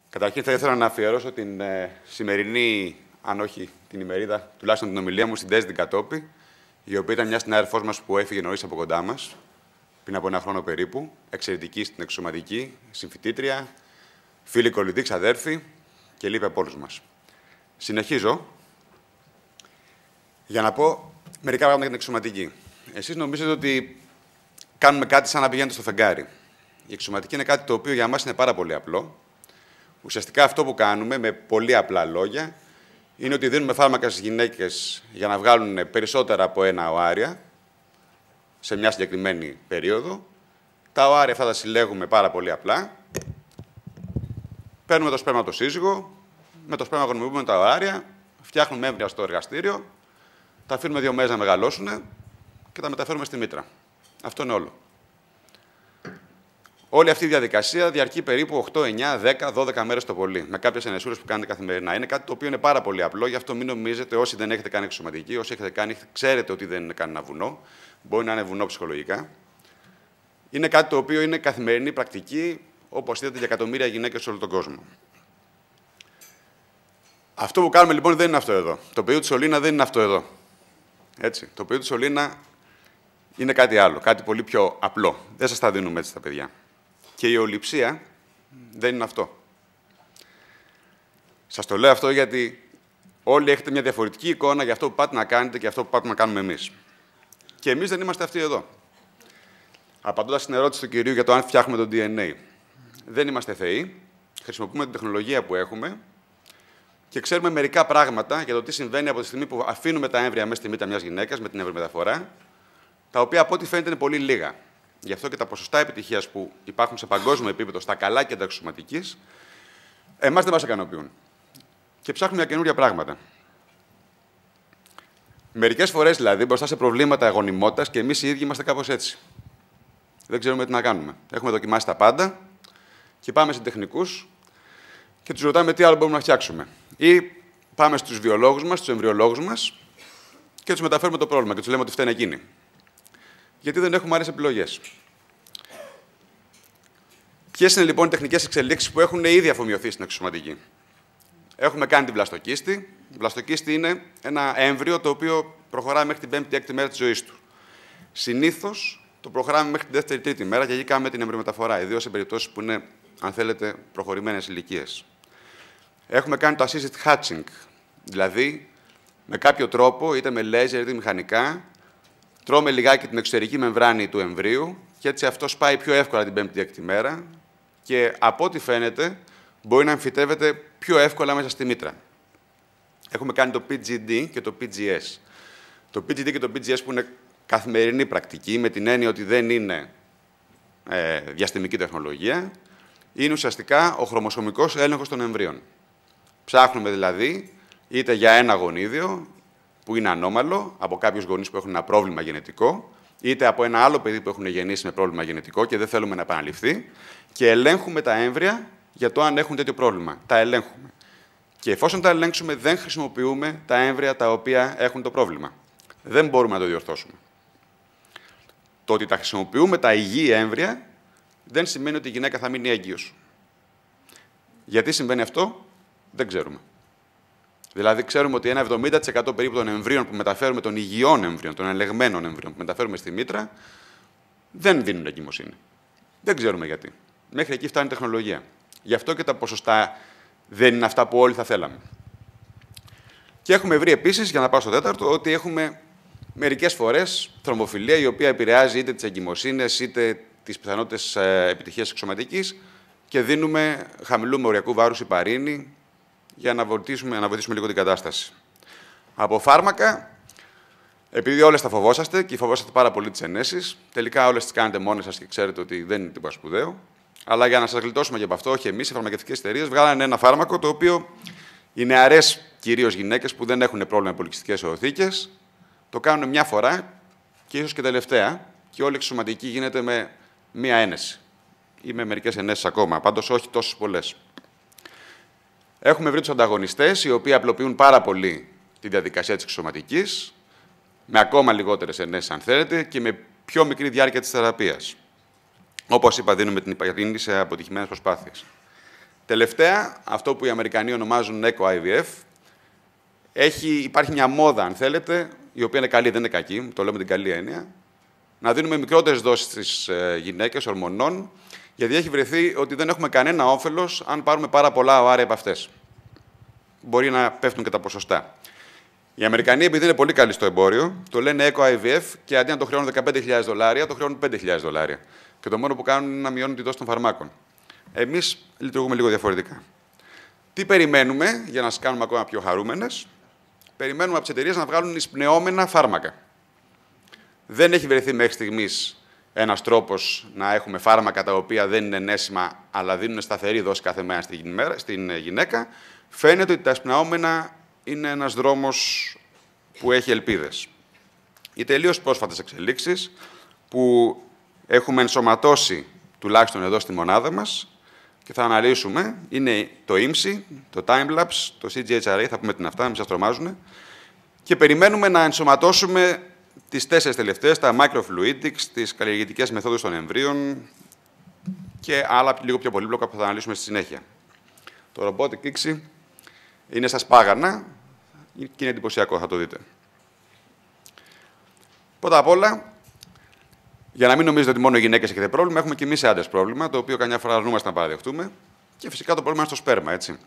Καταρχήν θα ήθελα να αφιερώσω την σημερινή, αν όχι την ημερίδα, τουλάχιστον την ομιλία μου στην Τέζη την Κατόπη, η οποία ήταν μια συνάδελφός μας που έφυγε νωρίς από κοντά μας, πριν από ένα χρόνο περίπου, εξαιρετική στην εξωματική, συμφοιτήτρια, φίλη κολλητή, ξαδέρφη και λείπει από όλους μας. Συνεχίζω για να πω μερικά πράγματα για την εξωματική. Εσείς νομίζετε ότι κάνουμε κάτι σαν να πηγαίνετε στο φεγγάρι. Η εξωματική είναι κάτι το οποίο για μας είναι πάρα πολύ απλό. Ουσιαστικά αυτό που κάνουμε, με πολύ απλά λόγια, είναι ότι δίνουμε φάρμακα στις γυναίκες για να βγάλουν περισσότερα από ένα οάρια σε μια συγκεκριμένη περίοδο. Τα οάρια αυτά τα συλλέγουμε πάρα πολύ απλά. Παίρνουμε το σπέρμα από το σύζυγο, με το σπέρμα γονιμοποιούμε τα οάρια, φτιάχνουμε έμβρια στο εργαστήριο, τα αφήνουμε 2 μέρες να μεγαλώσουν και τα μεταφέρουμε στη μήτρα. Αυτό είναι όλο. Όλη αυτή η διαδικασία διαρκεί περίπου 8, 9, 10, 12 μέρες το πολύ, με κάποιες ενεσούρες που κάνετε καθημερινά. Είναι κάτι το οποίο είναι πάρα πολύ απλό, γι' αυτό μην νομίζετε, όσοι δεν έχετε κάνει εξωματική, όσοι έχετε κάνει, ξέρετε ότι δεν είναι κανένα βουνό. Μπορεί να είναι βουνό ψυχολογικά. Είναι κάτι το οποίο είναι καθημερινή πρακτική, όπως είδατε, για εκατομμύρια γυναίκες σε όλο τον κόσμο. Αυτό που κάνουμε λοιπόν δεν είναι αυτό εδώ. Το πεδίο του σωλήνα δεν είναι αυτό εδώ. Έτσι. Το πεδίο του σωλήνα είναι κάτι άλλο, κάτι πολύ πιο απλό. Δεν σας τα δίνουμε έτσι στα παιδιά. Και η αιωλιψία δεν είναι αυτό. Σας το λέω αυτό γιατί όλοι έχετε μια διαφορετική εικόνα για αυτό που πάτε να κάνετε και αυτό που πάτε να κάνουμε εμείς. Και εμείς δεν είμαστε αυτοί εδώ. Απαντώντας στην ερώτηση του κυρίου για το αν φτιάχνουμε το DNA. Δεν είμαστε θεοί. Χρησιμοποιούμε την τεχνολογία που έχουμε και ξέρουμε μερικά πράγματα για το τι συμβαίνει από τη στιγμή που αφήνουμε τα έμβρια μέσα στη μήτρα μιας γυναίκας με την εμβριμεταφορά, τα οποία από ό,τι φαίνεται είναι πολύ λίγα. Γι' αυτό και τα ποσοστά επιτυχίας που υπάρχουν σε παγκόσμιο επίπεδο στα καλά κέντρα εξωματικής, εμάς δεν μας ικανοποιούν. Και ψάχνουμε για καινούργια πράγματα. Μερικές φορές δηλαδή μπροστά σε προβλήματα γονιμότητας και εμείς οι ίδιοι είμαστε κάπως έτσι. Δεν ξέρουμε τι να κάνουμε. Έχουμε δοκιμάσει τα πάντα και πάμε σε τεχνικούς και τους ρωτάμε τι άλλο μπορούμε να φτιάξουμε. Ή πάμε στους βιολόγους μας, στους εμβριολόγους μας και τους μεταφέρουμε το πρόβλημα και τους λέμε ότι φταίνε εκείνοι. Γιατί δεν έχουμε άλλες επιλογές. Ποιες είναι λοιπόν οι τεχνικές εξελίξεις που έχουν ήδη αφομοιωθεί στην εξωσωματική. Έχουμε κάνει την βλαστοκίστη. Η βλαστοκίστη είναι ένα έμβριο το οποίο προχωράει μέχρι την 5η-6η μέρα της ζωής του. Συνήθως το προχωράμε μέχρι την 2η-3η μέρα και εκεί κάνουμε την εμβριομεταφορά, ιδίως σε περιπτώσεις που είναι, αν θέλετε, προχωρημένες ηλικίες. Έχουμε κάνει το assisted hatching, δηλαδή με κάποιο τρόπο, είτε με λέιζερ είτε μηχανικά, τρώμε λιγάκι την εξωτερική μεμβράνη του εμβρίου και έτσι αυτό σπάει πιο εύκολα την 5η-6η μέρα και από ό,τι φαίνεται μπορεί να εμφυτεύεται πιο εύκολα μέσα στη μήτρα. Έχουμε κάνει το PGD και το PGS. Το PGD και το PGS που είναι καθημερινή πρακτική, με την έννοια ότι δεν είναι διαστημική τεχνολογία, είναι ουσιαστικά ο χρωμοσωμικός έλεγχος των εμβρίων. Ψάχνουμε δηλαδή είτε για ένα γονίδιο, που είναι ανώμαλο, από κάποιους γονείς που έχουν ένα πρόβλημα γενετικό, είτε από ένα άλλο παιδί που έχουν γεννήσει με πρόβλημα γενετικό και δεν θέλουμε να επαναληφθεί, και ελέγχουμε τα έμβρια για το αν έχουν τέτοιο πρόβλημα. Τα ελέγχουμε. Και εφόσον τα ελέγξουμε, δεν χρησιμοποιούμε τα έμβρια τα οποία έχουν το πρόβλημα. Δεν μπορούμε να το διορθώσουμε. Το ότι τα χρησιμοποιούμε τα υγιή έμβρια δεν σημαίνει ότι η γυναίκα θα μείνει έγκυος. Γιατί συμβαίνει αυτό, δεν ξέρουμε. Δηλαδή, ξέρουμε ότι ένα 70% περίπου των εμβρίων που μεταφέρουμε, των υγιών εμβρίων, των ελεγμένων εμβρίων που μεταφέρουμε στη μήτρα, δεν δίνουν εγκυμοσύνη. Δεν ξέρουμε γιατί. Μέχρι εκεί φτάνει η τεχνολογία. Γι' αυτό και τα ποσοστά δεν είναι αυτά που όλοι θα θέλαμε. Και έχουμε βρει επίσης, για να πάω στο τέταρτο, ότι έχουμε μερικές φορές θρομβοφιλία η οποία επηρεάζει είτε τις εγκυμοσύνες είτε τις πιθανότητες επιτυχίας εξωματικής και δίνουμε χαμηλού μοριακού βάρους ηπαρίνη για να βοηθήσουμε λίγο την κατάσταση. Από φάρμακα, επειδή όλες τα φοβόσαστε και φοβόσαστε πάρα πολύ τις ενέσεις, τελικά όλες τις κάνετε μόνες σας και ξέρετε ότι δεν είναι τίποτα σπουδαίο. Αλλά για να σας γλιτώσουμε και από αυτό, όχι εμείς, οι φαρμακευτικές εταιρείες βγάλανε ένα φάρμακο το οποίο οι νεαρές κυρίως γυναίκες που δεν έχουν πρόβλημα με πολυκυστικές οθήκες το κάνουν μια φορά και ίσως και τελευταία και όλη η εξωματική γίνεται με μία ένεση ή με μερικές ενέσεις ακόμα, πάντως όχι τόσες πολλές. Έχουμε βρει τους ανταγωνιστές, οι οποίοι απλοποιούν πάρα πολύ τη διαδικασία της εξωματικής, με ακόμα λιγότερες ενέσεις, αν θέλετε, και με πιο μικρή διάρκεια της θεραπείας. Όπως είπα, δίνουμε την υπαγρίνη σε αποτυχημένες προσπάθειες. Τελευταία, αυτό που οι Αμερικανοί ονομάζουν Eco IVF, υπάρχει μια μόδα, αν θέλετε, η οποία είναι καλή, δεν είναι κακή, το λέω με την καλή έννοια, να δίνουμε μικρότερες δόσεις στις γυναίκες ορμονών, γιατί έχει βρεθεί ότι δεν έχουμε κανένα όφελος αν πάρουμε πάρα πολλά οάρια από αυτές. Μπορεί να πέφτουν και τα ποσοστά. Οι Αμερικανοί, επειδή είναι πολύ καλοί στο εμπόριο, το λένε Eco IVF και αντί να το χρεώνουν $15,000, το χρεώνουν $5,000. Και το μόνο που κάνουν είναι να μειώνουν τη δόση των φαρμάκων. Εμείς λειτουργούμε λίγο διαφορετικά. Τι περιμένουμε για να σας κάνουμε ακόμα πιο χαρούμενες? Περιμένουμε από τις εταιρείες να βγάλουν εισπνεώμενα φάρμακα. Δεν έχει βρεθεί μέχρι στιγμής ένας τρόπος να έχουμε φάρμακα τα οποία δεν είναι ενέσιμα, αλλά δίνουν σταθερή δόση κάθε μέρα στην γυναίκα. Φαίνεται ότι τα εισπνεώμενα είναι ένας δρόμος που έχει ελπίδες. Οι τελείως πρόσφατες εξελίξεις που έχουμε ενσωματώσει, τουλάχιστον εδώ στη μονάδα μας, και θα αναλύσουμε, είναι το IMSI, το Timelapse, το CGHRA, θα πούμε την αυτά, μην σας τρομάζουν, και περιμένουμε να ενσωματώσουμε τις 4 τελευταίες, τα microfluidics, τις καλλιεργητικές μεθόδους των εμβρίων και άλλα λίγο πιο πολύπλοκα που θα αναλύσουμε στη συνέχεια. Το Robotic ICSI είναι στα σπάγανα και είναι εντυπωσιακό, θα το δείτε. Πρώτα απ' όλα, για να μην νομίζετε ότι μόνο οι γυναίκες έχετε πρόβλημα, έχουμε και εμείς άντρες πρόβλημα, το οποίο καμιά φορά αρνούμαστε να παραδεχτούμε. Και φυσικά το πρόβλημα είναι στο σπέρμα, έτσι.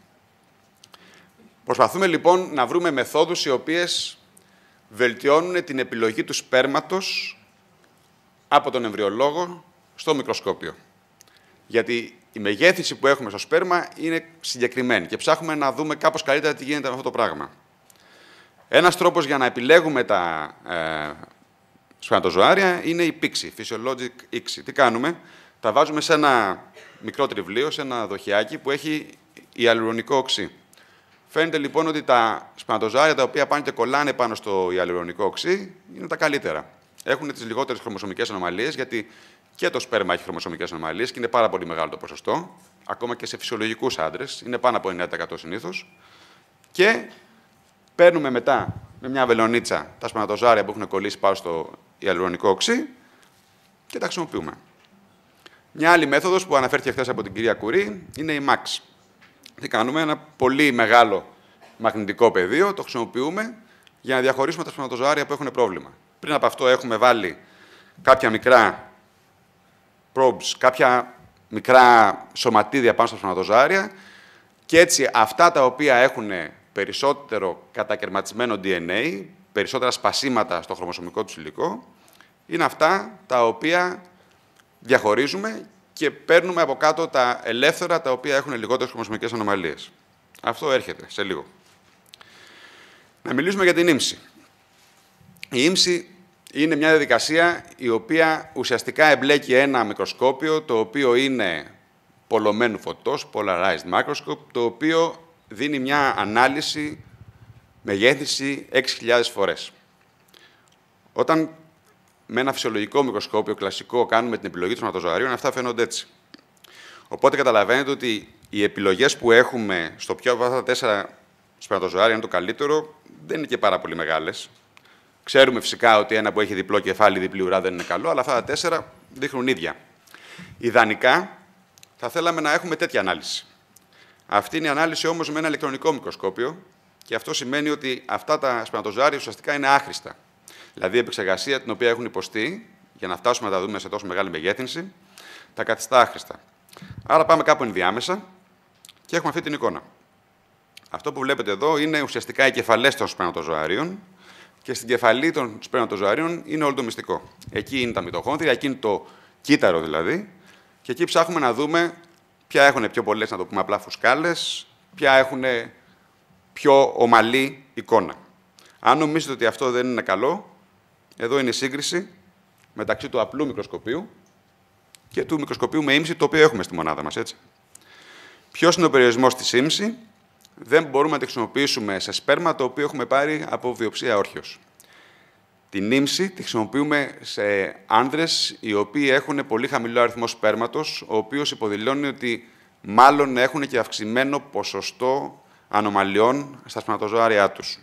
Προσπαθούμε λοιπόν να βρούμε μεθόδους οι οποίες βελτιώνουν την επιλογή του σπέρματος από τον εμβριολόγο στο μικροσκόπιο. Γιατί η μεγέθυνση που έχουμε στο σπέρμα είναι συγκεκριμένη και ψάχνουμε να δούμε κάπως καλύτερα τι γίνεται με αυτό το πράγμα. Ένας τρόπος για να επιλέγουμε τα σπερματοζωάρια είναι η πήξη, Physiologic ICSI. Τι κάνουμε? Τα βάζουμε σε ένα μικρό τριβλίο, σε ένα δοχιάκι που έχει ιαλουρονικό οξύ. Φαίνεται λοιπόν ότι τα σπερματοζωάρια τα οποία πάνε και κολλάνε πάνω στο ιαλουρονικό οξύ είναι τα καλύτερα. Έχουν τις λιγότερες χρωμοσωμικές ανομαλίες, γιατί και το σπέρμα έχει χρωμοσωμικές ανομαλίες και είναι πάρα πολύ μεγάλο το ποσοστό, ακόμα και σε φυσιολογικούς άντρες, είναι πάνω από 9% συνήθως. Και παίρνουμε μετά με μια βελονίτσα τα σπερματοζωάρια που έχουν κολλήσει πάνω στο ιαλουρονικό οξύ και τα χρησιμοποιούμε. Μια άλλη μέθοδος που αναφέρθηκε χθες από την κυρία Κουρί είναι η MAX. Τι κάνουμε? Ένα πολύ μεγάλο μαγνητικό πεδίο, το χρησιμοποιούμε για να διαχωρίσουμε τα σπερματοζωάρια που έχουν πρόβλημα. Πριν από αυτό έχουμε βάλει κάποια μικρά probes, κάποια μικρά σωματίδια πάνω στα σπερματοζωάρια και έτσι αυτά τα οποία έχουν περισσότερο κατακερματισμένο DNA, περισσότερα σπασίματα στο χρωμοσωμικό του υλικό, είναι αυτά τα οποία διαχωρίζουμε και παίρνουμε από κάτω τα ελεύθερα, τα οποία έχουν λιγότερες χρωμοσωμικές ανομαλίες. Αυτό έρχεται σε λίγο. Να μιλήσουμε για την IMSI. Η IMSI είναι μια διαδικασία η οποία ουσιαστικά εμπλέκει ένα μικροσκόπιο, το οποίο είναι πολλωμένου φωτός, polarized microscope, το οποίο δίνει μια ανάλυση μεγέθυνση 6.000 φορές. Όταν με ένα φυσιολογικό μικροσκόπιο κλασικό κάνουμε την επιλογή των σπερματοζωαρίων, αυτά φαίνονται έτσι. Οπότε καταλαβαίνετε ότι οι επιλογές που έχουμε στο ποιο από αυτά τα 4 σπερματοζωάρια είναι το καλύτερο, δεν είναι και πάρα πολύ μεγάλες. Ξέρουμε φυσικά ότι ένα που έχει διπλό κεφάλι, διπλή ουρά δεν είναι καλό, αλλά αυτά τα 4 δείχνουν ίδια. Ιδανικά θα θέλαμε να έχουμε τέτοια ανάλυση. Αυτή είναι η ανάλυση όμως με ένα ηλεκτρονικό μικροσκόπιο και αυτό σημαίνει ότι αυτά τα σπερματοζωάρια ουσιαστικά είναι άχρηστα. Δηλαδή η επεξεργασία την οποία έχουν υποστεί για να φτάσουμε να τα δούμε σε τόσο μεγάλη μεγέθυνση, τα καθιστά άχρηστα. Άρα πάμε κάπου ενδιάμεσα και έχουμε αυτή την εικόνα. Αυτό που βλέπετε εδώ είναι ουσιαστικά οι κεφαλές των σπερματοζωαρίων και στην κεφαλή των σπερματοζωαρίων είναι όλο το μυστικό. Εκεί είναι τα μυτοχόνδρια, εκεί είναι το κύτταρο δηλαδή, και εκεί ψάχνουμε να δούμε ποια έχουν πιο πολλές, να το πούμε απλά, φουσκάλες, ποια έχουν πιο ομαλή εικόνα. Αν νομίζετε ότι αυτό δεν είναι καλό, εδώ είναι η σύγκριση μεταξύ του απλού μικροσκοπίου και του μικροσκοπίου με IMSI, το οποίο έχουμε στη μονάδα μας. Έτσι. Ποιος είναι ο περιορισμός της IMSI? Δεν μπορούμε να τη χρησιμοποιήσουμε σε σπέρμα το οποίο έχουμε πάρει από βιοψία όρχιος. Την IMSI τη χρησιμοποιούμε σε άνδρες οι οποίοι έχουν πολύ χαμηλό αριθμό σπέρματος, ο οποίος υποδηλώνει ότι μάλλον έχουν και αυξημένο ποσοστό ανομαλιών στα σπερματοζωάρια τους.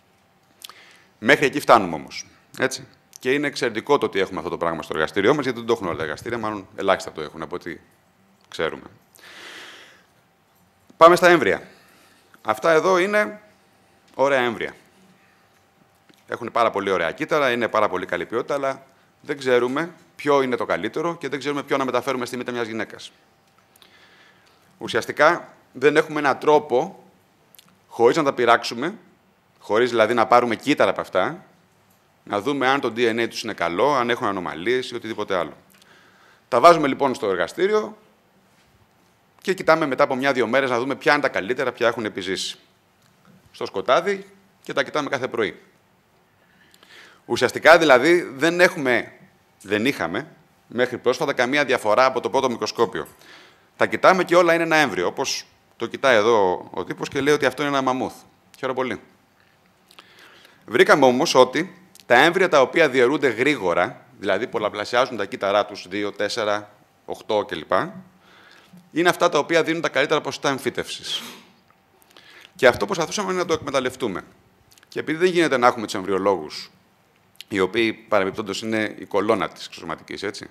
Μέχρι εκεί φτάνουμε όμως. Έτσι. Και είναι εξαιρετικό το ότι έχουμε αυτό το πράγμα στο εργαστήριό μας, γιατί δεν το έχουν όλα τα εργαστήρια, μάλλον ελάχιστα το έχουν από ό,τι ξέρουμε. Πάμε στα έμβρια. Αυτά εδώ είναι ωραία έμβρια. Έχουν πάρα πολύ ωραία κύτταρα, είναι πάρα πολύ καλή ποιότητα, αλλά δεν ξέρουμε ποιο είναι το καλύτερο και δεν ξέρουμε ποιο να μεταφέρουμε στη μύτη μιας γυναίκας. Ουσιαστικά δεν έχουμε έναν τρόπο, χωρίς να τα πειράξουμε, χωρίς δηλαδή να πάρουμε κύτταρα από αυτά, να δούμε αν το DNA τους είναι καλό, αν έχουν ανομαλίες ή οτιδήποτε άλλο. Τα βάζουμε λοιπόν στο εργαστήριο και κοιτάμε μετά από 1-2 μέρες να δούμε ποια είναι τα καλύτερα, ποια έχουν επιζήσει. Στο σκοτάδι και τα κοιτάμε κάθε πρωί. Ουσιαστικά δηλαδή δεν είχαμε μέχρι πρόσφατα καμία διαφορά από το πρώτο μικροσκόπιο. Τα κοιτάμε και όλα είναι ένα έμβριο, όπως το κοιτάει εδώ ο τύπος και λέει ότι αυτό είναι ένα μαμούθ. Χαίρομαι πολύ. Βρήκαμε όμως ότι τα έμβρια τα οποία διαιρούνται γρήγορα, δηλαδή πολλαπλασιάζουν τα κύτταρά τους 2, 4, 8 κλπ. Είναι αυτά τα οποία δίνουν τα καλύτερα ποσοστά εμφύτευσης. Και αυτό προσπαθούσαμε να το εκμεταλλευτούμε. Και επειδή δεν γίνεται να έχουμε τους εμβριολόγους, οι οποίοι παρεμπιπτόντως είναι η κολόνα της εξωσωματικής, έτσι,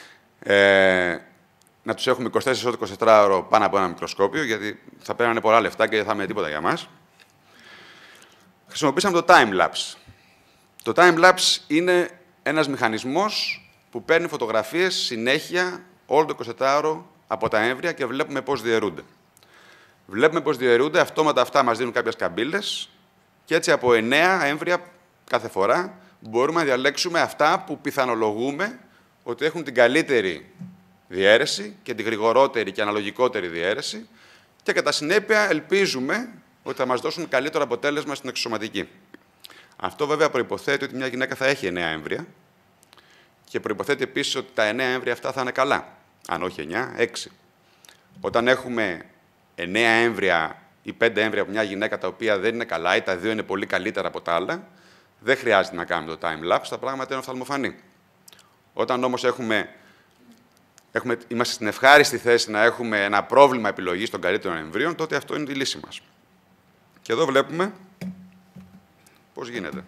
να τους έχουμε 24 ώρες 24 ώρο πάνω από ένα μικροσκόπιο, γιατί θα παίρνανε πολλά λεφτά και δεν θα είναι τίποτα για μας. Χρησιμοποίησαμε το time-lapse. Το time-lapse είναι ένας μηχανισμός που παίρνει φωτογραφίες συνέχεια όλο το 24ωρο από τα έμβρια και βλέπουμε πώς διαιρούνται. Βλέπουμε πώς διαιρούνται, αυτόματα αυτά μας δίνουν κάποιες καμπύλες και έτσι από 9 έμβρια κάθε φορά μπορούμε να διαλέξουμε αυτά που πιθανολογούμε ότι έχουν την καλύτερη διαίρεση και την γρηγορότερη και αναλογικότερη διαίρεση και κατά συνέπεια ελπίζουμε ότι θα μας δώσουν καλύτερο αποτέλεσμα στην εξωσωματική. Αυτό βέβαια προϋποθέτει ότι μια γυναίκα θα έχει 9 έμβρια και προϋποθέτει επίσης ότι τα 9 έμβρια αυτά θα είναι καλά. Αν όχι 9, 6. Όταν έχουμε 9 έμβρια ή 5 έμβρια από μια γυναίκα τα οποία δεν είναι καλά ή τα 2 είναι πολύ καλύτερα από τα άλλα, δεν χρειάζεται να κάνουμε το time-lapse, τα πράγματα είναι οφθαλμοφανή. Όταν όμως είμαστε στην ευχάριστη θέση να έχουμε ένα πρόβλημα επιλογής των καλύτερων εμβρίων, τότε αυτό είναι η λύση μας. Και εδώ βλέπουμε πώς γίνεται.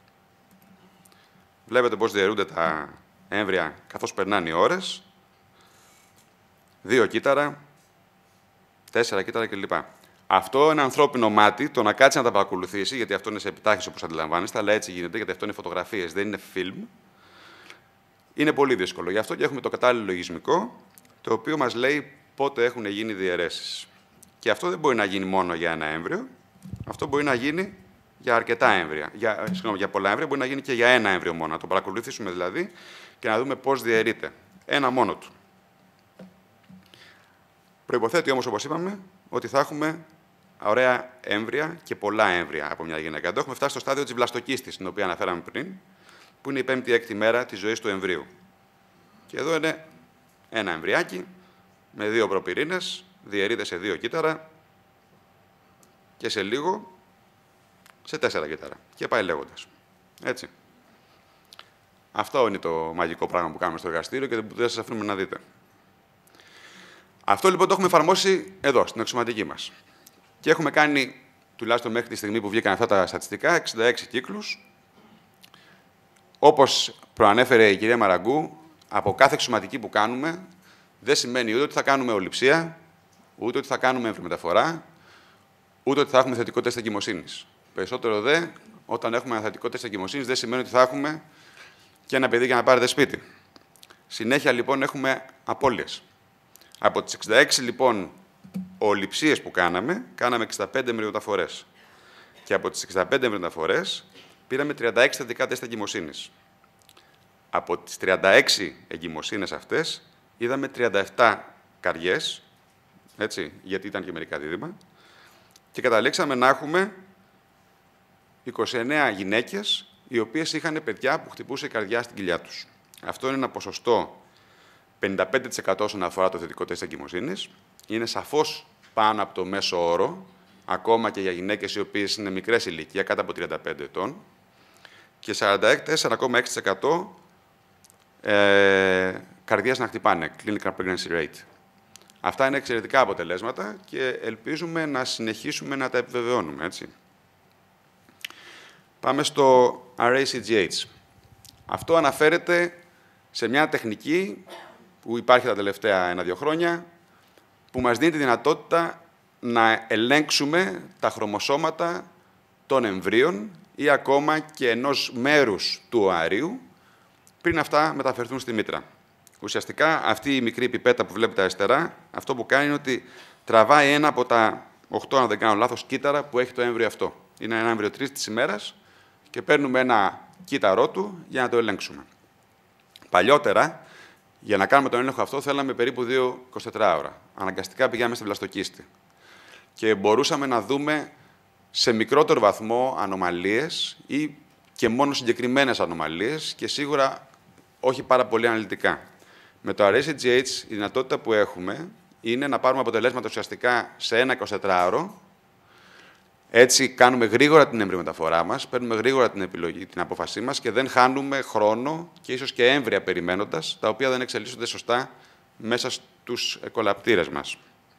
Βλέπετε πώς διαιρούνται τα έμβρια καθώς περνάνε οι ώρες. 2 κύτταρα, 4 κύτταρα κλπ. Αυτό είναι ανθρώπινο μάτι, το να κάτσει να τα παρακολουθήσει, γιατί αυτό είναι σε επιτάχυνση όπως αντιλαμβάνεστε, αλλά έτσι γίνεται, γιατί αυτό είναι φωτογραφίες, δεν είναι φιλμ. Είναι πολύ δύσκολο. Γι' αυτό και έχουμε το κατάλληλο λογισμικό, το οποίο μας λέει πότε έχουν γίνει διαιρέσεις. Και αυτό δεν μπορεί να γίνει μόνο για ένα έμβριο, αυτό μπορεί να γίνει για αρκετά έμβρια. Για πολλά έμβρια, μπορεί να γίνει και για ένα έμβριο μόνο. Να το παρακολουθήσουμε δηλαδή και να δούμε πώς διαιρείται. Ένα μόνο του. Προϋποθέτει όμως, όπως είπαμε, ότι θα έχουμε ωραία έμβρια και πολλά έμβρια από μια γυναίκα. Εδώ έχουμε φτάσει στο στάδιο της βλαστοκίστης, την οποία αναφέραμε πριν, που είναι η 5η-6η μέρα της ζωής του εμβρίου. Και εδώ είναι ένα εμβριάκι με 2 προπυρήνες, διαιρείται σε 2 κύτταρα και σε λίγο σε 4 κύτταρα. Και πάει λέγοντας. Έτσι. Αυτό είναι το μαγικό πράγμα που κάνουμε στο εργαστήριο και δεν σας αφήνουμε να δείτε. Αυτό λοιπόν το έχουμε εφαρμόσει εδώ, στην εξωσωματική μας. Και έχουμε κάνει, τουλάχιστον μέχρι τη στιγμή που βγήκαν αυτά τα στατιστικά, 66 κύκλους. Όπως προανέφερε η κυρία Μαραγκού, από κάθε εξωσωματική που κάνουμε, δεν σημαίνει ούτε ότι θα κάνουμε ολιψία, ούτε ότι θα κάνουμε εμβριμεταφορά, ούτε ότι θα έχουμε θετικό τεστ εγκυμοσύνης. Περισσότερο δε, όταν έχουμε ένα θετικό τεστ εγκυμοσύνης, δεν σημαίνει ότι θα έχουμε και ένα παιδί για να πάρετε σπίτι. Συνέχεια λοιπόν έχουμε απώλειες. Από τις 66 λοιπόν ολιψίες που κάναμε 65 εμβριμεταφορές. Και από τις 65 εμβριμεταφορές πήραμε 36 θετικά τεστ εγκυμοσύνης. Από τις 36 εγκυμοσύνες αυτές είδαμε 37 καριές, έτσι, γιατί ήταν και μερικά δίδυμα, και καταλήξαμε να έχουμε 29 γυναίκες οι οποίες είχαν παιδιά που χτυπούσε η καρδιά στην κοιλιά τους. Αυτό είναι ένα ποσοστό 55% όσον αφορά το θετικό τεστ εγκυμοσύνης. Είναι σαφώς πάνω από το μέσο όρο, ακόμα και για γυναίκες οι οποίες είναι μικρές ηλικία, κάτω από 35 ετών, και 44,6% καρδιές να χτυπάνε, clinical pregnancy rate. Αυτά είναι εξαιρετικά αποτελέσματα και ελπίζουμε να συνεχίσουμε να τα επιβεβαιώνουμε, έτσι. Πάμε στο RACGH. Αυτό αναφέρεται σε μια τεχνική που υπάρχει τα τελευταία 1-2 χρόνια, που μας δίνει τη δυνατότητα να ελέγξουμε τα χρωμοσώματα των εμβρίων ή ακόμα και ενός μέρους του οαρίου πριν αυτά μεταφερθούν στη μήτρα. Ουσιαστικά, αυτή η μικρή πιπέτα που βλέπετε αριστερά, αυτό που κάνει είναι ότι τραβάει ένα από τα 8, αν δεν κάνω λάθος, κύτταρα που έχει το έμβριο αυτό. Είναι ένα έμβριο 3 της ημέρας και παίρνουμε ένα κύτταρό του για να το ελέγξουμε. Παλιότερα, για να κάνουμε τον έλεγχο αυτό, θέλαμε περίπου 2-24 ώρα. Αναγκαστικά πηγαίναμε στη βλαστοκίστη. Και μπορούσαμε να δούμε σε μικρότερο βαθμό ανομαλίες ή και μόνο συγκεκριμένες ανομαλίες και σίγουρα όχι πάρα πολύ αναλυτικά. Με το RSGH η δυνατότητα που έχουμε είναι να πάρουμε αποτελέσματα ουσιαστικά σε ένα 24ωρο. Έτσι κάνουμε γρήγορα την εμβριομεταφορά μας, παίρνουμε γρήγορα την απόφασή μας και δεν χάνουμε χρόνο και ίσως και έμβρια περιμένοντας, τα οποία δεν εξελίσσονται σωστά μέσα στους εκολαπτήρες μας.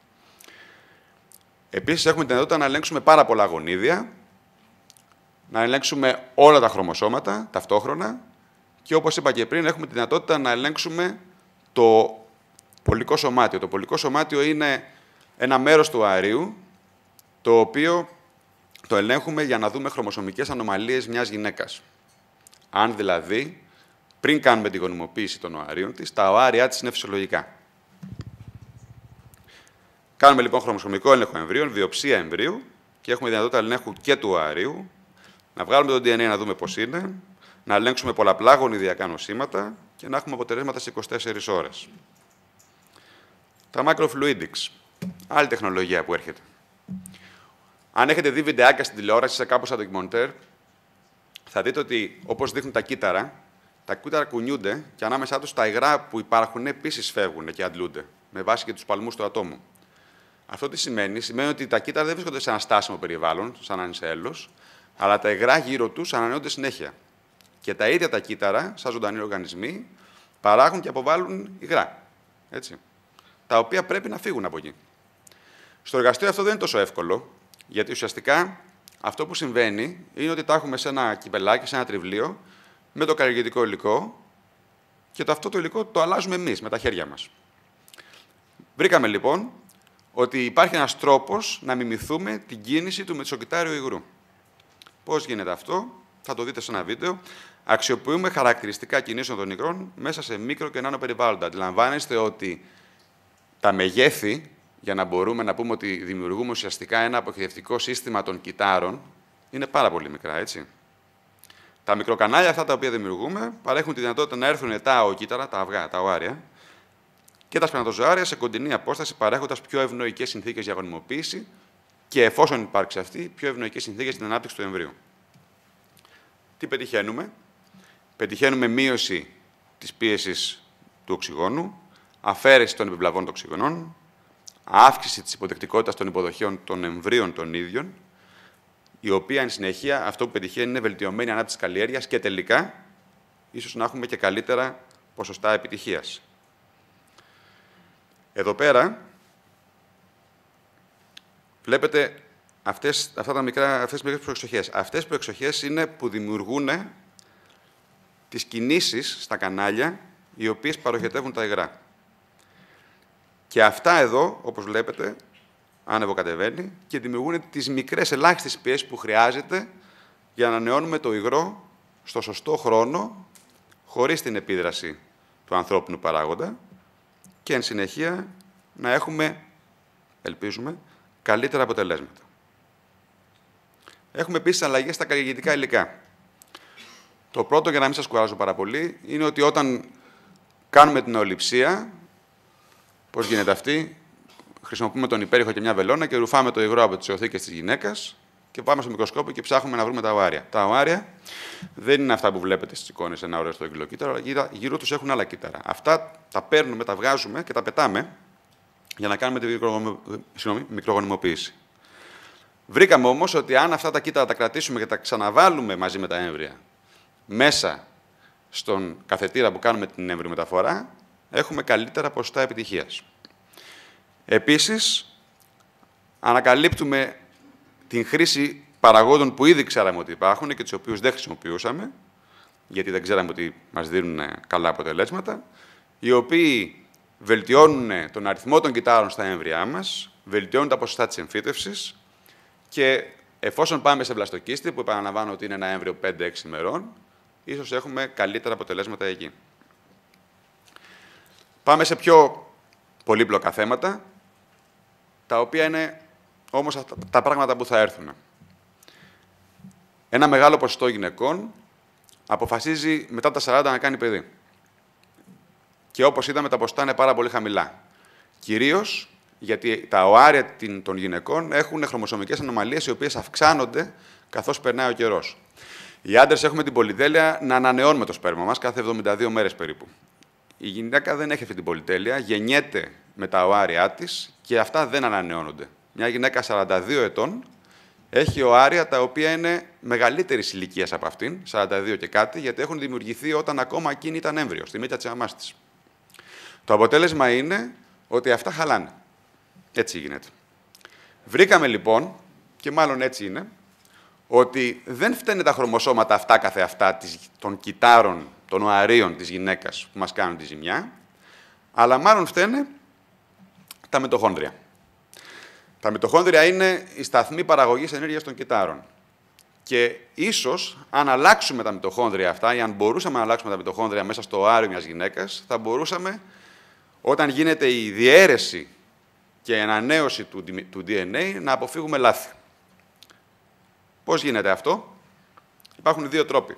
Επίσης, έχουμε τη δυνατότητα να ελέγξουμε πάρα πολλά γονίδια, να ελέγξουμε όλα τα χρωμοσώματα ταυτόχρονα και, όπως είπα και πριν, έχουμε τη δυνατότητα να ελέγξουμε το πολικό σωμάτιο. Το πολικό σωμάτιο είναι ένα μέρος του οαρίου, το οποίο το ελέγχουμε για να δούμε χρωμοσωμικές ανομαλίες μιας γυναίκας. Αν δηλαδή, πριν κάνουμε τη γονιμοποίηση των οαρίων της, τα οάρια της είναι φυσιολογικά. Κάνουμε λοιπόν χρωμοσωμικό έλεγχο εμβρίων, βιοψία εμβρίου και έχουμε δυνατότητα ελέγχου και του οαρίου, να βγάλουμε το DNA να δούμε πώς είναι, να ελέγξουμε πολλαπλά γονιδιακά νοσήματα και να έχουμε αποτελέσματα σε 24 ώρες. Τα microfluidics, άλλη τεχνολογία που έρχεται. Αν έχετε δει βιντεάκια στην τηλεόραση σε κάπου σαν ντοκιμοντέρ, θα δείτε ότι όπως δείχνουν τα κύτταρα κουνιούνται και ανάμεσά τους τα υγρά που υπάρχουν επίσης φεύγουν και αντλούνται, με βάση και τους παλμούς του ατόμου. Αυτό τι σημαίνει? Σημαίνει ότι τα κύτταρα δεν βρίσκονται σε ένα στάσιμο περιβάλλον, σαν να είναι σε έλος, αλλά τα υγρά γύρω τους ανανεώνται συνέχεια. Και τα ίδια τα κύτταρα, σαν ζωντανοί οργανισμοί, παράγουν και αποβάλλουν υγρά. Έτσι, τα οποία πρέπει να φύγουν από εκεί. Στο εργαστήριο αυτό δεν είναι τόσο εύκολο, γιατί ουσιαστικά αυτό που συμβαίνει είναι ότι τα έχουμε σε ένα κυπελάκι, σε ένα τριβλίο, με το καλλιεργητικό υλικό και αυτό το υλικό το αλλάζουμε εμείς με τα χέρια μας. Βρήκαμε λοιπόν ότι υπάρχει ένας τρόπος να μιμηθούμε την κίνηση του μυτσοκυτάριου υγρού. Πώς γίνεται αυτό? Θα το δείτε σε ένα βίντεο. Αξιοποιούμε χαρακτηριστικά κινήσεων των υγρών μέσα σε μικρο και νάνο περιβάλλοντα. Αντιλαμβάνεστε ότι τα μεγέθη, για να μπορούμε να πούμε ότι δημιουργούμε ουσιαστικά ένα αποχαιρετικό σύστημα των κυττάρων, είναι πάρα πολύ μικρά, έτσι. Τα μικροκανάλια αυτά τα οποία δημιουργούμε παρέχουν τη δυνατότητα να έρθουν τα οκύτταρα, τα αυγά, τα οάρια και τα σπερματοζωάρια σε κοντινή απόσταση, παρέχοντας πιο ευνοϊκές συνθήκες για γονιμοποίηση και, εφόσον υπάρξει αυτή, πιο ευνοϊκές συνθήκες για την ανάπτυξη του εμβρίου. Τι πετυχαίνουμε? Πετυχαίνουμε μείωση της πίεσης του οξυγόνου, αφαίρεση των επιβλαβών τοξιγονών, αύξηση της υποδεκτικότητας των υποδοχείων των εμβρίων των ίδιων, η οποία, εν συνεχεία, αυτό που πετυχαίνει είναι βελτιωμένη ανάπτυξη καλλιέργειας και τελικά, ίσως να έχουμε και καλύτερα ποσοστά επιτυχίας. Εδώ πέρα, βλέπετε αυτές τις μικρές προεξοχές. Αυτές οι προεξοχές είναι που δημιουργούν τις κινήσεις στα κανάλια, οι οποίες παροχετεύουν τα υγρά. Και αυτά εδώ, όπως βλέπετε, άνευο κατεβαίνει και δημιουργούν τις μικρές ελάχιστες πιέσεις που χρειάζεται για να ανανεώνουμε το υγρό στο σωστό χρόνο, χωρίς την επίδραση του ανθρώπινου παράγοντα και, εν συνεχεία, να έχουμε, ελπίζουμε, καλύτερα αποτελέσματα. Έχουμε επίσης αλλαγές στα καλλιεργητικά υλικά. Το πρώτο, για να μην σας κουράζω πάρα πολύ, είναι ότι όταν κάνουμε την αιωλιψία, πώς γίνεται αυτή? Χρησιμοποιούμε τον υπέρηχο και μια βελόνα και ρουφάμε το υγρό από τις οθήκες της γυναίκας και πάμε στο μικροσκόπιο και ψάχνουμε να βρούμε τα οάρια. Τα οάρια δεν είναι αυτά που βλέπετε στις εικόνες, ένα ωραίο στο εγκυλοκύτταρο, αλλά γύρω τους έχουν άλλα κύτταρα. Αυτά τα παίρνουμε, τα βγάζουμε και τα πετάμε για να κάνουμε τη μικρογονιμοποίηση. Βρήκαμε όμως ότι αν αυτά τα κύτταρα τα κρατήσουμε και τα ξαναβάλουμε μαζί με τα έμβρια μέσα στον καθετήρα που κάνουμε την εμβριομεταφορά, έχουμε καλύτερα ποσοστά επιτυχίας. Επίσης, ανακαλύπτουμε την χρήση παραγόντων που ήδη ξέραμε ότι υπάρχουν και τους οποίους δεν χρησιμοποιούσαμε, γιατί δεν ξέραμε ότι μας δίνουν καλά αποτελέσματα, οι οποίοι βελτιώνουν τον αριθμό των κυττάρων στα έμβριά μας, βελτιώνουν τα ποσοστά της εμφύτευσης και εφόσον πάμε σε βλαστοκίστη, που επαναλαμβάνω ότι είναι ένα έμβριο 5-6 ημερών, ίσως έχουμε καλύτερα αποτελέσματα εκεί. Πάμε σε πιο πολύπλοκα θέματα, τα οποία είναι όμως τα πράγματα που θα έρθουν. Ένα μεγάλο ποσοστό γυναικών αποφασίζει μετά τα 40 να κάνει παιδί. Και όπως είδαμε, τα ποσοστά είναι πάρα πολύ χαμηλά. Κυρίως γιατί τα οάρια των γυναικών έχουν χρωμοσωμικές ανομαλίες, οι οποίες αυξάνονται καθώς περνάει ο καιρός. Οι άντρες έχουμε την πολυτέλεια να ανανεώνουμε το σπέρμα μας κάθε 72 μέρες περίπου. Η γυναίκα δεν έχει αυτή την πολυτέλεια, γεννιέται με τα οάρια της και αυτά δεν ανανεώνονται. Μια γυναίκα 42 ετών έχει οάρια τα οποία είναι μεγαλύτερης ηλικίας από αυτήν, 42 και κάτι, γιατί έχουν δημιουργηθεί όταν ακόμα εκείνη ήταν έμβριο, στη μύτια της μαμάς της. Το αποτέλεσμα είναι ότι αυτά χαλάνε. Έτσι γίνεται. Βρήκαμε λοιπόν, και μάλλον έτσι είναι, ότι δεν φταίνε τα χρωμοσώματα αυτά καθεαυτά των κυτάρων, των οαρίων της γυναίκας που μας κάνουν τη ζημιά, αλλά μάλλον φταίνε τα μυτοχόνδρια. Τα μυτοχόνδρια είναι η σταθμή παραγωγής ενέργειας των κυτάρων. Και ίσως, αν αλλάξουμε τα μυτοχόνδρια αυτά, ή αν μπορούσαμε να αλλάξουμε τα μυτοχόνδρια μέσα στο οάριο μιας γυναίκας, θα μπορούσαμε, όταν γίνεται η διαίρεση και η ανανέωση του DNA, να αποφύγουμε λάθη. Πώς γίνεται αυτό? Υπάρχουν δύο τρόποι.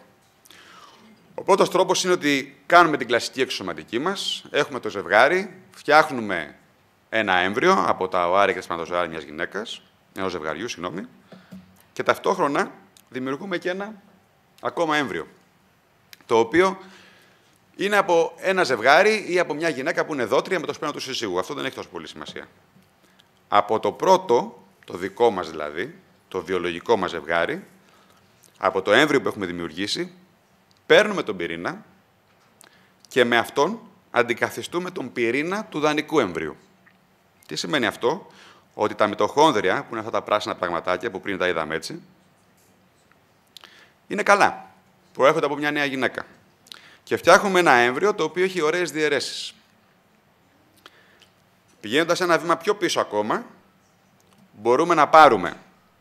Ο πρώτος τρόπος είναι ότι κάνουμε την κλασική εξωσωματική μας, έχουμε το ζευγάρι, φτιάχνουμε ένα έμβριο από τα οάρια και τα σπερματοζωάρια μιας γυναίκας, ενός ζευγαριού, συγγνώμη, και ταυτόχρονα δημιουργούμε και ένα ακόμα έμβριο, το οποίο είναι από ένα ζευγάρι ή από μια γυναίκα που είναι δότρια με το σπέρμα του σύζυγου. Αυτό δεν έχει τόσο πολύ σημασία. Από το πρώτο, το δικό μας δηλαδή, το βιολογικό μας ζευγάρι, από το έμβριο που έχουμε δημιουργήσει, παίρνουμε τον πυρήνα και με αυτόν αντικαθιστούμε τον πυρήνα του δανεικού εμβρίου. Τι σημαίνει αυτό? Ότι τα μυτοχόνδρια, που είναι αυτά τα πράσινα πραγματάκια που πριν τα είδαμε έτσι, είναι καλά. Προέρχονται από μια νέα γυναίκα. Και φτιάχνουμε ένα έμβριο το οποίο έχει ωραίες διαιρέσεις. Πηγαίνοντας ένα βήμα πιο πίσω ακόμα, μπορούμε να πάρουμε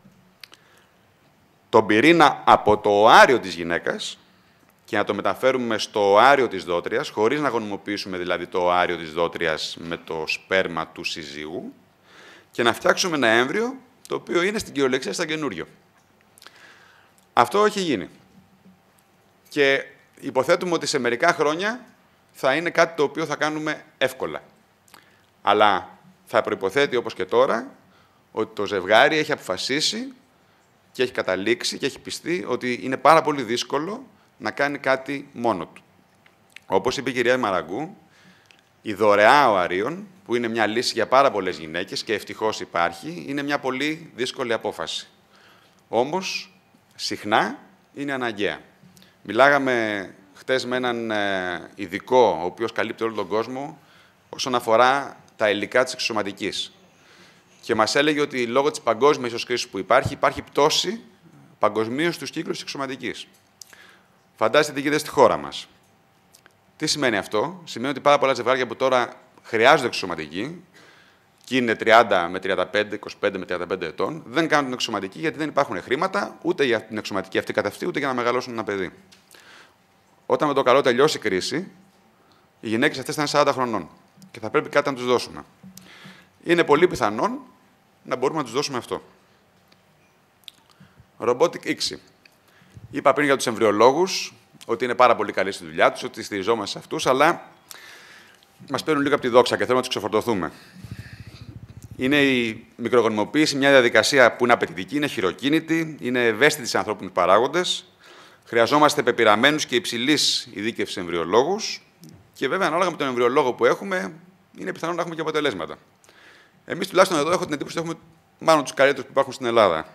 τον πυρήνα από το οάριο της γυναίκας και να το μεταφέρουμε στο οάριο της δότριας, χωρίς να γονιμοποιήσουμε δηλαδή το οάριο της δότριας με το σπέρμα του συζύγου, και να φτιάξουμε ένα έμβριο το οποίο είναι στην κυριολεξία σαν καινούριο. Αυτό έχει γίνει. Και υποθέτουμε ότι σε μερικά χρόνια θα είναι κάτι το οποίο θα κάνουμε εύκολα. Αλλά θα προϋποθέτει, όπως και τώρα, ότι το ζευγάρι έχει αποφασίσει και έχει καταλήξει και έχει πιστεί ότι είναι πάρα πολύ δύσκολο να κάνει κάτι μόνο του. Όπως είπε η κυρία Μαραγκού, η δωρεά οαρίων, που είναι μια λύση για πάρα πολλές γυναίκες και ευτυχώς υπάρχει, είναι μια πολύ δύσκολη απόφαση. Όμως, συχνά είναι αναγκαία. Μιλάγαμε χτες με έναν ειδικό, ο οποίος καλύπτει όλο τον κόσμο, όσον αφορά τα υλικά της εξωσωματικής. Και μας έλεγε ότι λόγω της παγκόσμιας ίσως κρίσης που υπάρχει πτώση παγκοσμίως στους κύκλους της εξωσωματικής. Φαντάζεστε τι γίνεται στη χώρα μας. Τι σημαίνει αυτό? Σημαίνει ότι πάρα πολλά ζευγάρια που τώρα χρειάζονται εξωσωματική και είναι 30 με 35, 25 με 35 ετών, δεν κάνουν την εξωσωματική γιατί δεν υπάρχουν χρήματα ούτε για την εξωσωματική αυτή καθ' αυτή, ούτε για να μεγαλώσουν ένα παιδί. Όταν με το καλό τελειώσει η κρίση, οι γυναίκες αυτές θα είναι 40 χρονών και θα πρέπει κάτι να τους δώσουμε. Είναι πολύ πιθανόν να μπορούμε να τους δώσουμε αυτό. Robotic ICSI. Είπα πριν για τους εμβριολόγους ότι είναι πάρα πολύ καλοί στη δουλειά τους, ότι στηριζόμαστε σε αυτούς, αλλά μας παίρνουν λίγο από τη δόξα και θέλουμε να τους ξεφορτωθούμε. Είναι η μικρογονιμοποίηση μια διαδικασία που είναι απαιτητική, είναι χειροκίνητη, είναι ευαίσθητη σε ανθρώπινους παράγοντες. Χρειαζόμαστε πεπειραμένους και υψηλής ειδίκευσης εμβριολόγους και βέβαια, ανάλογα με τον εμβριολόγο που έχουμε, είναι πιθανό να έχουμε και αποτελέσματα. Εμείς τουλάχιστον εδώ έχω την εντύπωση ότι έχουμε μάλλον τους καλύτερους που υπάρχουν στην Ελλάδα.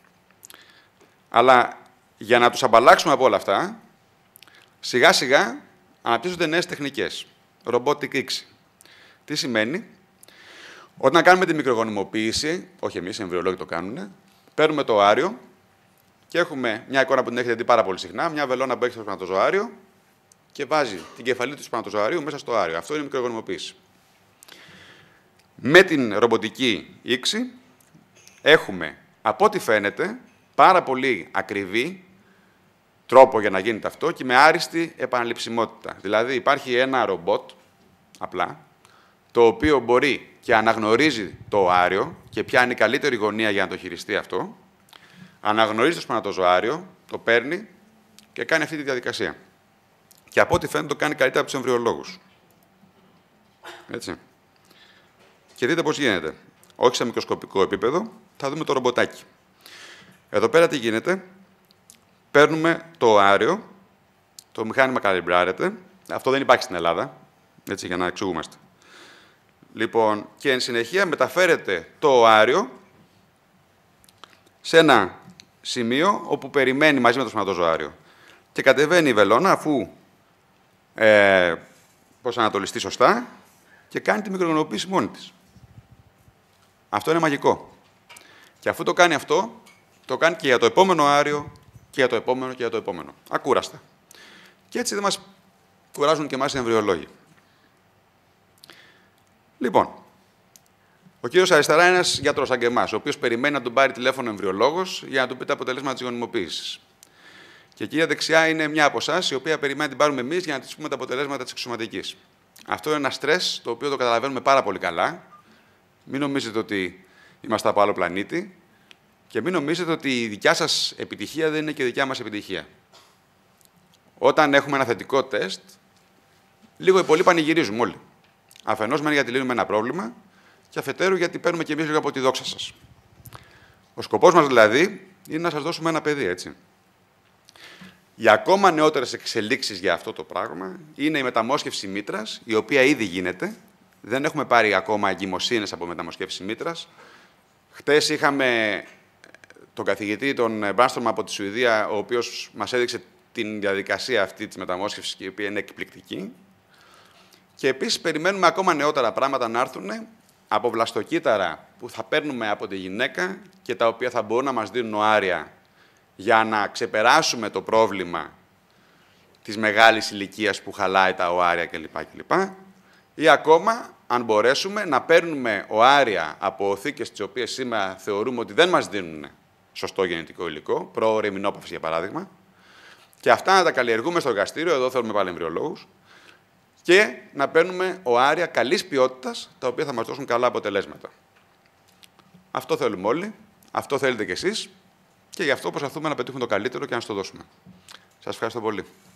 Αλλά για να τους απαλλάξουμε από όλα αυτά, σιγά-σιγά αναπτύσσονται νέες τεχνικές. Robotic ICSI. Τι σημαίνει? Όταν κάνουμε τη μικρογονιμοποίηση, όχι εμείς, οι εμβριολόγοι το κάνουν, παίρνουμε το οάριο και έχουμε μια εικόνα που την έχετε δει πάρα πολύ συχνά, μια βελόνα που έχει στο σπερματοζωάριο και βάζει την κεφαλή του σπερματοζωαρίου μέσα στο οάριο. Αυτό είναι η μικρογονιμοποίηση. Με την ρομποτική ήξη έχουμε, από ό,τι φαίνεται, πάρα πολύ ακριβή τρόπο για να γίνεται αυτό και με άριστη επαναληψιμότητα. Δηλαδή υπάρχει ένα ρομπότ, απλά, το οποίο μπορεί και αναγνωρίζει το οάριο και πιάνει καλύτερη γωνία για να το χειριστεί αυτό, αναγνωρίζει το σπανατοζωάριο, το παίρνει και κάνει αυτή τη διαδικασία. Και από ό,τι φαίνεται το κάνει καλύτερα από τους εμβριολόγους. Έτσι. Και δείτε πώς γίνεται. Όχι σε μικροσκοπικό επίπεδο, θα δούμε το ρομποτάκι. Εδώ πέρα τι γίνεται. Παίρνουμε το οάριο, το μηχάνημα καλυμπράρεται. Αυτό δεν υπάρχει στην Ελλάδα, έτσι, για να εξηγούμαστε. Λοιπόν, και εν συνεχεία μεταφέρεται το οάριο σε ένα σημείο όπου περιμένει μαζί με το σπανατοζωάριο. Και κατεβαίνει η βελόνα αφού προσανατολιστεί σωστά και κάνει τη μικρογωνοποίηση μόνη της. Αυτό είναι μαγικό. Και αφού το κάνει αυτό, το κάνει και για το επόμενο οάριο και για το επόμενο και για το επόμενο. Ακούραστα. Και έτσι δεν μας κουράζουν και εμάς οι εμβριολόγοι. Λοιπόν, ο κύριος αριστερά είναι ένας γιατρός σαν και εμάς, ο οποίος περιμένει να τον πάρει τηλέφωνο εμβριολόγος για να του πει τα αποτελέσματα της γονιμοποίησης. Και η κυρία δεξιά είναι μια από εσάς, η οποία περιμένει να την πάρουμε εμείς για να της πούμε τα αποτελέσματα της εξωματικής. Αυτό είναι ένα στρες, το οποίο το καταλαβαίνουμε πάρα πολύ καλά. Μην νομίζετε ότι είμαστε από άλλο πλανήτη και μην νομίζετε ότι η δικιά σας επιτυχία δεν είναι και η δικιά μας επιτυχία. Όταν έχουμε ένα θετικό τεστ, λίγο ή πολύ πανηγυρίζουμε όλοι. Αφενός μεν γιατί λύνουμε ένα πρόβλημα και αφετέρου γιατί παίρνουμε και εμείς λίγο από τη δόξα σας. Ο σκοπός μας δηλαδή είναι να σας δώσουμε ένα παιδί, έτσι. Οι ακόμα νεότερες εξελίξεις για αυτό το πράγμα είναι η μεταμόσχευση μήτρας, η οποία ήδη γίνεται. Δεν έχουμε πάρει ακόμα εγκυμοσύνες από μεταμοσχεύση μήτρας. Χτες είχαμε τον καθηγητή, τον Μπράνστρομ από τη Σουηδία, ο οποίος μας έδειξε την διαδικασία αυτή της μεταμόσχευσης, η οποία είναι εκπληκτική. Και επίσης περιμένουμε ακόμα νεότερα πράγματα να έρθουν από βλαστοκύτταρα που θα παίρνουμε από τη γυναίκα και τα οποία θα μπορούν να μας δίνουν οάρια για να ξεπεράσουμε το πρόβλημα της μεγάλης ηλικίας που χαλάει τα οάρια κλπ. Ή ακόμα, αν μπορέσουμε, να παίρνουμε οάρια από οθήκες τις οποίες σήμερα θεωρούμε ότι δεν μας δίνουν σωστό γενετικό υλικό, πρόωρη εμεινόπαυση για παράδειγμα, και αυτά να τα καλλιεργούμε στο εργαστήριο, εδώ θέλουμε πάλι εμβριολόγους, και να παίρνουμε οάρια καλής ποιότητας, τα οποία θα μας δώσουν καλά αποτελέσματα. Αυτό θέλουμε όλοι, αυτό θέλετε κι εσείς, και γι' αυτό προσπαθούμε να πετύχουμε το καλύτερο και να σας το δώσουμε. Σας ευχαριστώ πολύ.